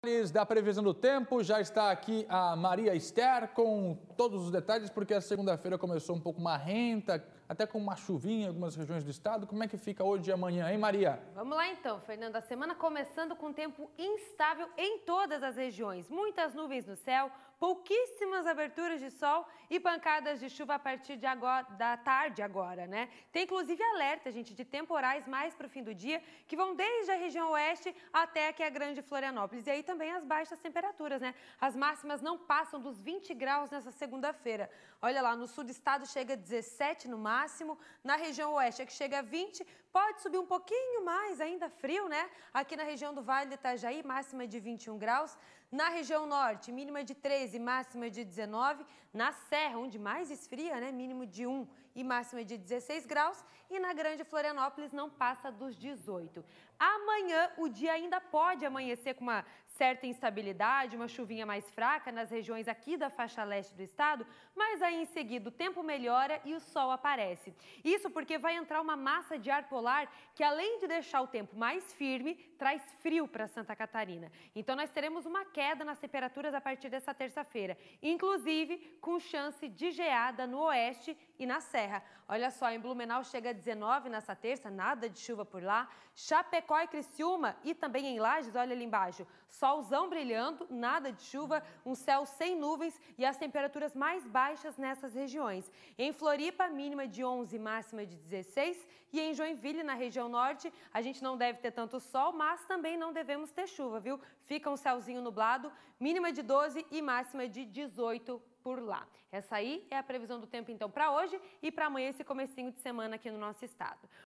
Da previsão do tempo, já está aqui a Maria Esther com todos os detalhes, porque a segunda-feira começou um pouco marrenta, até com uma chuvinha em algumas regiões do estado. Como é que fica hoje e amanhã, hein, Maria? Vamos lá então, Fernando. A semana começando com tempo instável em todas as regiões. Muitas nuvens no céu, pouquíssimas aberturas de sol e pancadas de chuva a partir de agora, da tarde agora, né? Tem inclusive alerta, gente, de temporais mais para o fim do dia, que vão desde a região oeste até aqui a Grande Florianópolis. E aí também as baixas temperaturas, né? As máximas não passam dos 20 graus nessa segunda-feira. Olha lá, no sul do estado chega a 17 no máximo, na região oeste é que chega a 20, pode subir um pouquinho mais, ainda frio, né? Aqui na região do Vale do Itajaí, máxima de 21 graus. Na região norte, mínima de 13, máxima de 19. Na Serra, onde mais esfria, né? Mínimo de 1 e máxima de 16 graus. E na Grande Florianópolis não passa dos 18. Amanhã o dia ainda pode amanhecer com uma certa instabilidade, uma chuvinha mais fraca nas regiões aqui da faixa leste do estado, mas aí em seguida o tempo melhora e o sol aparece. Isso porque vai entrar uma massa de ar polar que, além de deixar o tempo mais firme, traz frio para Santa Catarina. Então nós teremos uma queda nas temperaturas a partir dessa terça-feira, inclusive com chance de geada no oeste e na Serra. Olha só, em Blumenau chega a 19 nessa terça, nada de chuva por lá. Chapecó e Criciúma e também em Lages, olha ali embaixo, solzão brilhando, nada de chuva, um céu sem nuvens e as temperaturas mais baixas nessas regiões. Em Floripa, mínima de 11, máxima de 16, e em Joinville, na região norte, a gente não deve ter tanto sol, mas também não devemos ter chuva, viu? Fica um céuzinho nublado, mínima de 12 e máxima de 18 por lá. Essa aí é a previsão do tempo então para hoje e para amanhã, esse comecinho de semana aqui no nosso estado.